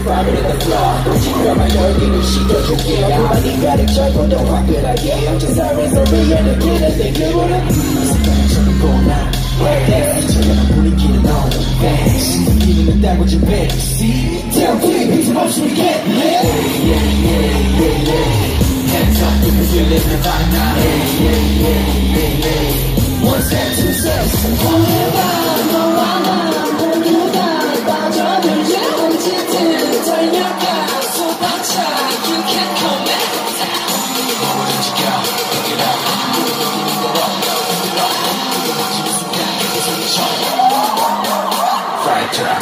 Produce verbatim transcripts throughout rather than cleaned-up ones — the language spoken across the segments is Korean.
vomit in the floor 지금만 열기를 식혀줄게 그만이 가득 찰고도 화끈하게 영재사의 소리에 느끼는 내 기분은 습관처럼 고나 저렴한 분위기는 on the best 이기는 따고진 baby Tell me 빈틈없이 we get lit Yeah yeah yeah yeah Hands up if you feel it right now Yeah yeah yeah yeah yeah One step two steps forever 너와 나 모두가 빠져들지 언제든 달려가 쏟아져 You can't come back 뭐든지 go Pick it up Fire truck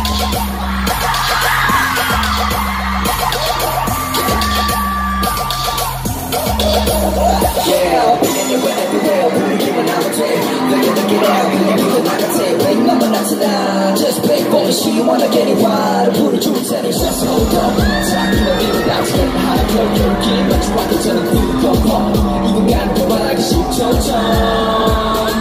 Yeah, being you went everywhere 분위기만 하면 돼 Look it, look it out 그냥 그거 나같아 Blame 너만 나타나 Just play for me She wanna get it wild 불을 줄 테니 Just hold up 자기만 믿고 나중에 하나 겨우 길만 좋아도 저는 굴러버 이 공간을 도발하기 쉽죠 전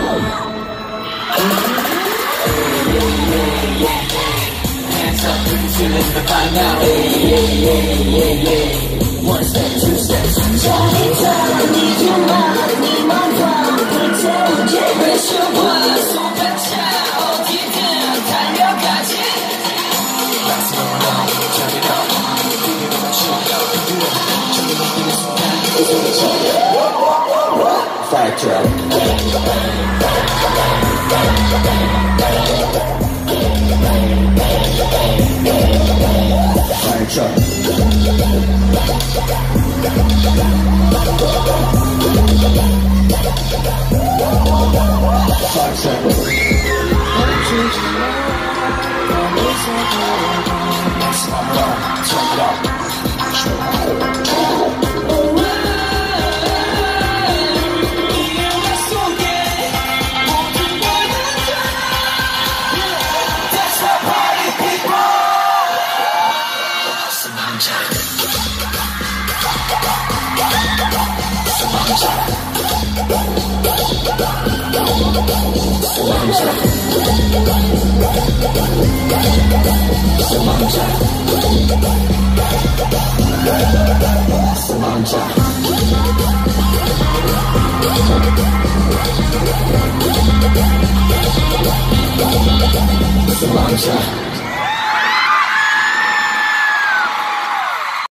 Hands up if you feeling the vibe now Yeah, yeah, yeah, yeah One step, two steps 저리다 니들만 네 맘과 불태우게 외쳐봐 쏟아져 어디든 달려가지 Let's go now, turn it up 그게 너무 좋아 저기 느끼는 순간 그 소리 쳐요 Fire truck Fire truck Fire truck Let's go, turn it up Samantha Samantha Samantha